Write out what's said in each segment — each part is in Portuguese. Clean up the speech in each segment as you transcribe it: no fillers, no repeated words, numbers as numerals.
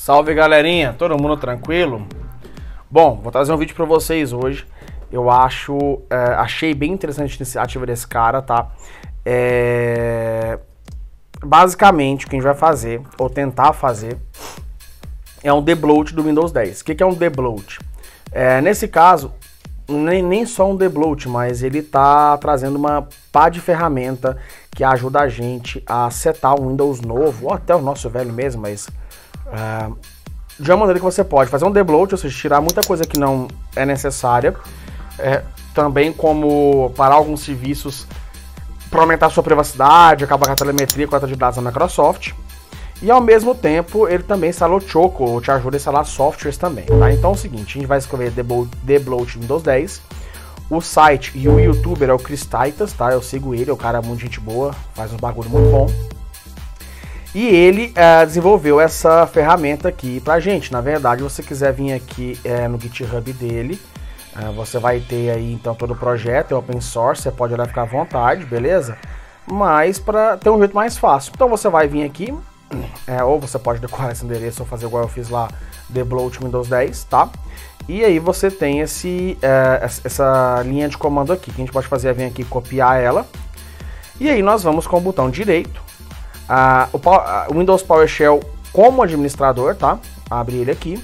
Salve galerinha, todo mundo tranquilo? Bom, vou trazer um vídeo pra vocês hoje. Eu achei bem interessante a iniciativa desse cara, tá? Basicamente o que a gente vai fazer, ou tentar fazer, é um debloat do Windows 10. O que é um debloat? Nesse caso, nem só um debloat, mas ele tá trazendo uma pá de ferramenta que ajuda a gente a setar um Windows novo, ou até o nosso velho mesmo, mas de uma maneira que você pode fazer um debloat, ou seja, tirar muita coisa que não é necessária, também como parar alguns serviços para aumentar a sua privacidade, acabar com a telemetria, coleta de dados da Microsoft. E ao mesmo tempo, ele também instala o Choco, ou te ajuda a instalar softwares também, tá? Então é o seguinte, a gente vai escrever debloat Windows 10. O site e o youtuber é o Chris Titus, tá? Eu sigo ele, o cara é muito gente boa, faz um bagulho muito bom. E ele desenvolveu essa ferramenta aqui pra gente. Na verdade, se você quiser vir aqui no GitHub dele, você vai ter aí então todo o projeto, é open source, você pode olhar e ficar à vontade, beleza? Mas para ter um jeito mais fácil. Então você vai vir aqui, ou você pode decorar esse endereço ou fazer igual eu fiz lá, debloat Windows 10, tá? E aí você tem essa linha de comando aqui, que a gente pode fazer é vir aqui copiar ela. E aí nós vamos com o botão direito, o Windows PowerShell como administrador, tá? Abre ele aqui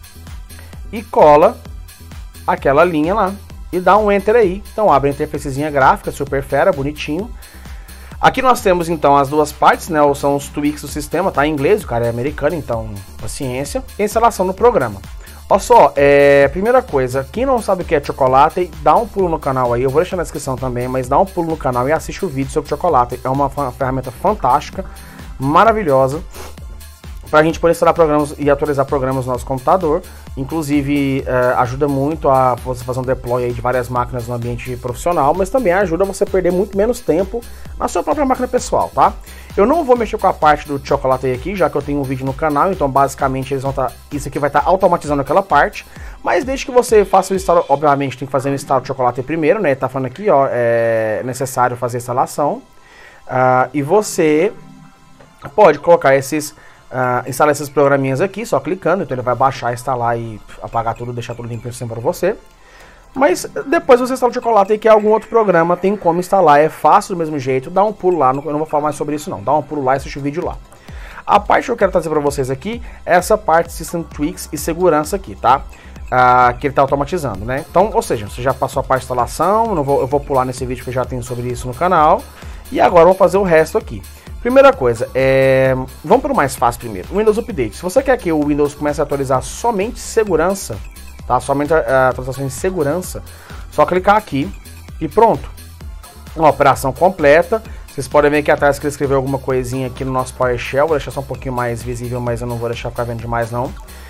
e cola aquela linha lá e dá um enter aí. Então abre a interfacezinha gráfica, super fera, bonitinho. Aqui nós temos então as duas partes, né? São os tweaks do sistema, tá em inglês, o cara é americano, então paciência. E a instalação do programa. Olha só, primeira coisa, quem não sabe o que é Chocolate, dá um pulo no canal aí, eu vou deixar na descrição também, mas dá um pulo no canal e assiste o vídeo sobre Chocolate. É uma ferramenta fantástica, maravilhosa, para a gente poder instalar programas e atualizar programas no nosso computador. Inclusive ajuda muito a você fazer um deploy aí de várias máquinas no ambiente profissional, mas também ajuda você a perder muito menos tempo na sua própria máquina pessoal, tá? Eu não vou mexer com a parte do Chocolate aqui, já que eu tenho um vídeo no canal, então basicamente isso aqui vai estar automatizando aquela parte, mas desde que você faça o instalo, obviamente tem que fazer o instalo do Chocolate primeiro, né? Tá falando aqui, ó, é necessário fazer a instalação, e você pode colocar instalar esses programinhas aqui, só clicando, então ele vai baixar, instalar e apagar tudo, deixar tudo limpo sempre para você. Mas depois você instala o Chocolate e quer algum outro programa, tem como instalar, é fácil do mesmo jeito, dá um pulo lá, eu não vou falar mais sobre isso não, dá um pulo lá e assiste o vídeo lá. A parte que eu quero trazer para vocês aqui é essa parte de System Tweaks e segurança aqui, tá? Que ele está automatizando, né? Então, ou seja, você já passou a parte de instalação, eu vou pular nesse vídeo que eu já tenho sobre isso no canal, e agora vamos fazer o resto aqui. Primeira coisa, vamos para o mais fácil primeiro, o Windows Update. Se você quer que o Windows comece a atualizar somente segurança, tá? Somente a atualização de segurança, só clicar aqui e pronto. Uma operação completa. Vocês podem ver aqui atrás que ele escreveu alguma coisinha aqui no nosso PowerShell, vou deixar só um pouquinho mais visível, mas eu não vou deixar ficar vendo demais não.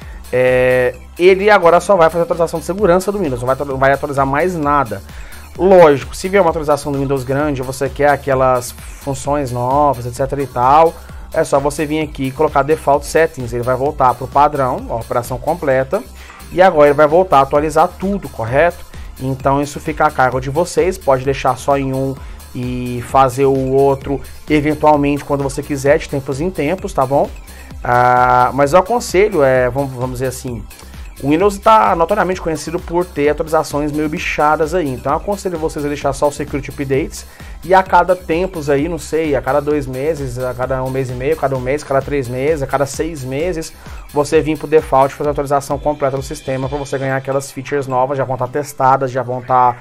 Ele agora só vai fazer a atualização de segurança do Windows, não vai atualizar mais nada. Lógico, se vier uma atualização do Windows grande, você quer aquelas funções novas, etc e tal, é só você vir aqui e colocar Default Settings, ele vai voltar para o padrão, ó, operação completa, e agora ele vai voltar a atualizar tudo, correto? Então isso fica a cargo de vocês, pode deixar só em um e fazer o outro eventualmente quando você quiser, de tempos em tempos, tá bom? Mas eu aconselho, vamos dizer assim, o Windows está notoriamente conhecido por ter atualizações meio bichadas aí, então eu aconselho vocês a deixar só os Security Updates e a cada tempos aí, não sei, a cada 2 meses, a cada 1 mês e meio, cada 1 mês, cada 3 meses, a cada 6 meses, você vir pro default e fazer a atualização completa do sistema para você ganhar aquelas features novas, já vão estar testadas, já vão estar,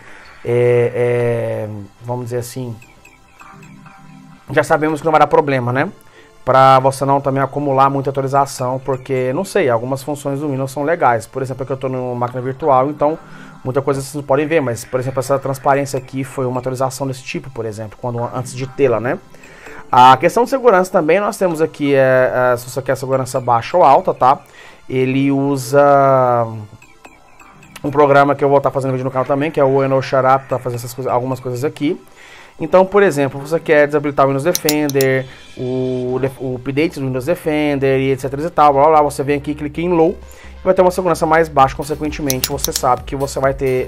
vamos dizer assim, já sabemos que não vai dar problema, né? Para você não também acumular muita atualização, porque, não sei, algumas funções do Windows são legais. Por exemplo, aqui eu estou numa máquina virtual, então muita coisa vocês não podem ver, mas, por exemplo, essa transparência aqui foi uma atualização desse tipo, por exemplo, antes de tê-la, né? A questão de segurança também, nós temos aqui, se você quer segurança baixa ou alta, tá? Ele usa um programa que eu vou estar fazendo vídeo no canal também, que é o OneNoShutUp, para fazer algumas coisas aqui. Então, por exemplo, você quer desabilitar o Windows Defender, o update do Windows Defender e etc e tal, blá, blá, você vem aqui, clica em Low e vai ter uma segurança mais baixa, consequentemente você sabe que você vai ter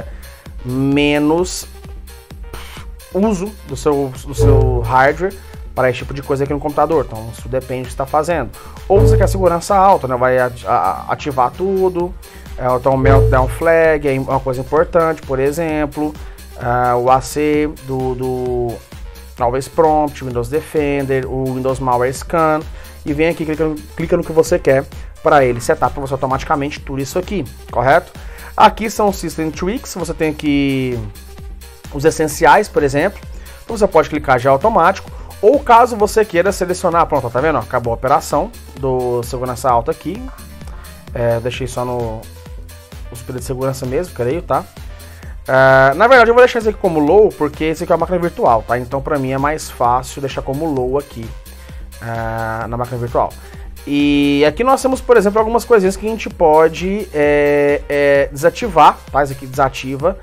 menos uso do seu hardware para esse tipo de coisa aqui no computador. Então isso depende do que você está fazendo. Ou você quer segurança alta, né? Vai ativar tudo. Então o Meltdown Flag é uma coisa importante, por exemplo. O AC do Always Prompt, Windows Defender, o Windows Malware Scan. E vem aqui, clica no que você quer para ele setar para você automaticamente tudo isso aqui, correto? Aqui são os System Tweaks, você tem aqui os essenciais, por exemplo. Então você pode clicar já automático. Ou caso você queira selecionar, pronto, tá vendo? Acabou a operação do segurança alta aqui. Deixei só os períodos de segurança mesmo, creio, tá? Na verdade eu vou deixar isso aqui como low, porque esse aqui é uma máquina virtual, tá? Então pra mim é mais fácil deixar como low aqui na máquina virtual. E aqui nós temos, por exemplo, algumas coisinhas que a gente pode desativar, tá? Isso aqui desativa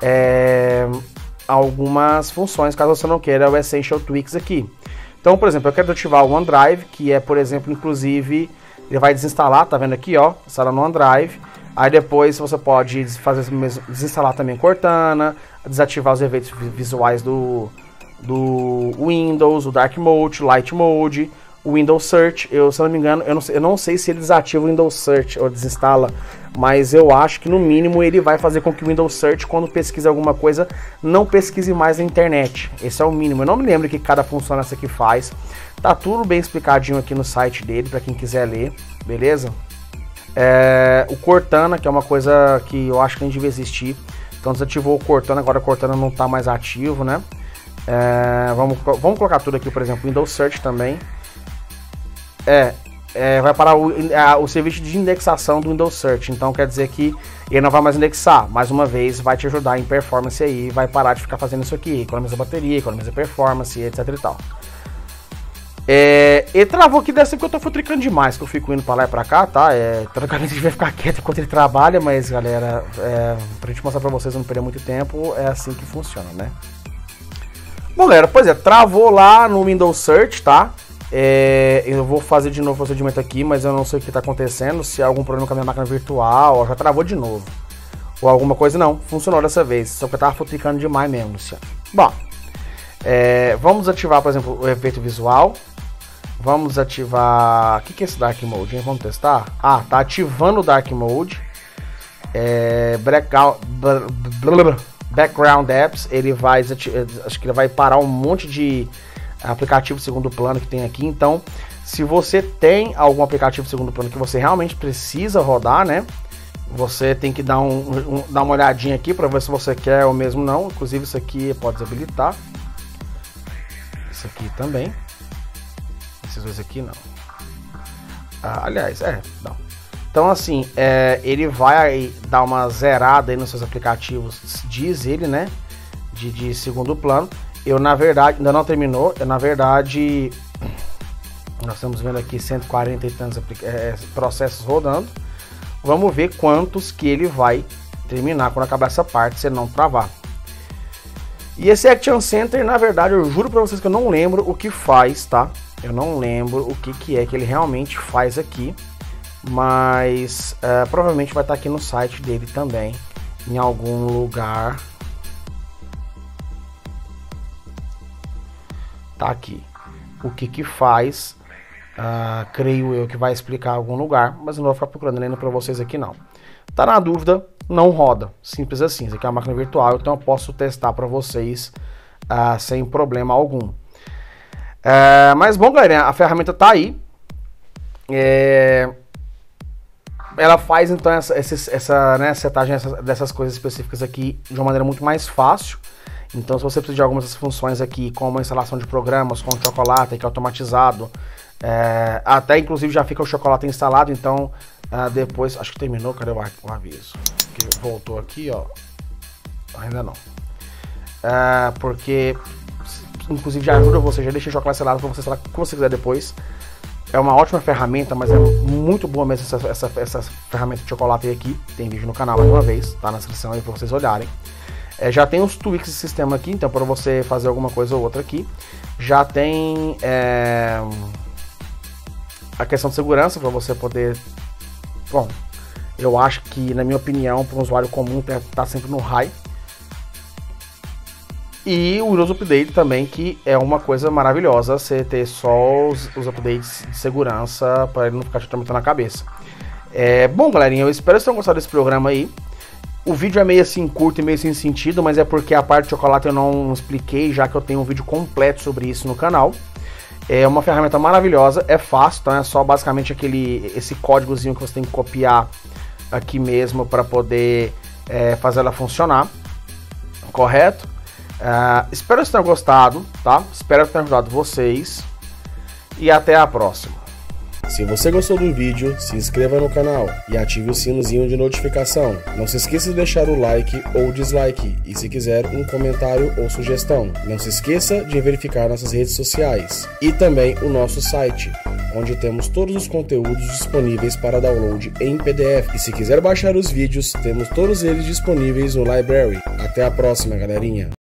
algumas funções, caso você não queira o Essential Tweaks aqui. Então, por exemplo, eu quero ativar o OneDrive, que é, por exemplo, inclusive, ele vai desinstalar, tá vendo aqui, ó, instala no OneDrive. Aí depois você pode desinstalar também Cortana, desativar os efeitos visuais do Windows, o Dark Mode, Light Mode, o Windows Search. Se eu não me engano, eu não sei se ele desativa o Windows Search ou desinstala, mas eu acho que no mínimo ele vai fazer com que o Windows Search, quando pesquisa alguma coisa, não pesquise mais na internet. Esse é o mínimo. Eu não me lembro que cada função essa aqui faz. Tá tudo bem explicadinho aqui no site dele, para quem quiser ler, beleza? O Cortana, que é uma coisa que eu acho que nem devia existir. Então desativou o Cortana, agora o Cortana não está mais ativo, né? Vamos colocar tudo aqui, por exemplo, Windows Search também. Vai parar o serviço de indexação do Windows Search. Então quer dizer que ele não vai mais indexar. Mais uma vez, vai te ajudar em performance aí. Vai parar de ficar fazendo isso aqui. Economiza bateria, economiza performance, etc e tal. Ele travou aqui, deve ser porque eu tô futricando demais, que eu fico indo pra lá e pra cá, tá? Teoricamente a gente vai ficar quieto enquanto ele trabalha, mas galera, pra gente mostrar pra vocês, não perder muito tempo, é assim que funciona, né? Bom, galera, pois travou lá no Windows Search, tá? Eu vou fazer de novo o procedimento aqui, mas eu não sei o que tá acontecendo, se há algum problema com a minha máquina virtual, ou já travou de novo. Ou alguma coisa, não, funcionou dessa vez, só que eu tava futricando demais mesmo, Luciano. Bom, vamos ativar, por exemplo, o efeito visual. Vamos ativar... O que é esse Dark Mode, hein? Vamos testar? Tá ativando o Dark Mode. Background Apps. Ele vai... Acho que ele vai parar um monte de aplicativo de segundo plano que tem aqui. Então, se você tem algum aplicativo de segundo plano que você realmente precisa rodar, né? Você tem que dar uma olhadinha aqui para ver se você quer ou mesmo não. Inclusive isso aqui pode desabilitar. Isso aqui também. Esses dois aqui não. Aliás, não. Então assim, ele vai dar uma zerada aí nos seus aplicativos, diz ele, né? De segundo plano. Eu, na verdade, ainda não terminou. Na verdade, nós estamos vendo aqui 140 e tantos processos rodando. Vamos ver quantos que ele vai terminar quando acabar essa parte, se ele não travar. E esse Action Center, na verdade, eu juro pra vocês que eu não lembro o que faz, tá? Eu não lembro o que é que ele realmente faz aqui, mas provavelmente vai estar aqui no site dele também, em algum lugar. Tá aqui. O que faz, creio eu que vai explicar em algum lugar, mas eu não vou ficar procurando lendo para vocês aqui não. Tá na dúvida, não roda. Simples assim. Isso aqui é uma máquina virtual, então eu posso testar para vocês sem problema algum. Mas bom, galera, a ferramenta tá aí. Ela faz então essa setagem dessas coisas específicas aqui de uma maneira muito mais fácil. Então, se você precisa de algumas dessas funções aqui, como a instalação de programas com o Chocolate, que é automatizado, até inclusive já fica o Chocolate instalado. Então, depois, acho que terminou, cadê o aviso? Que voltou aqui, ó. Ainda não. Porque inclusive já ajuda você, já deixa o chocolate selado para você instalar o que você quiser depois. É uma ótima ferramenta, mas é muito boa mesmo essa ferramenta de chocolate aí aqui. Tem vídeo no canal mais uma vez, tá na descrição aí para vocês olharem. Já tem os tweaks de sistema aqui, então para você fazer alguma coisa ou outra aqui. Já tem a questão de segurança para você poder... Bom, eu acho que, na minha opinião, para um usuário comum tá sempre no high. E o Windows Update também, que é uma coisa maravilhosa, você ter só os updates de segurança para ele não ficar totalmente na cabeça. Bom, galerinha, eu espero que vocês tenham gostado desse programa aí. O vídeo é meio assim curto e meio sem sentido, mas é porque a parte de chocolate eu não expliquei, já que eu tenho um vídeo completo sobre isso no canal. É uma ferramenta maravilhosa, é fácil, então é só basicamente esse códigozinho que você tem que copiar aqui mesmo para poder fazer ela funcionar, correto? Espero que vocês tenham gostado, tá? Espero que tenha ajudado vocês e até a próxima. Se você gostou do vídeo, se inscreva no canal e ative o sinozinho de notificação. Não se esqueça de deixar o like ou dislike e se quiser um comentário ou sugestão. Não se esqueça de verificar nossas redes sociais e também o nosso site, onde temos todos os conteúdos disponíveis para download em PDF. E se quiser baixar os vídeos, temos todos eles disponíveis no Library. Até a próxima, galerinha!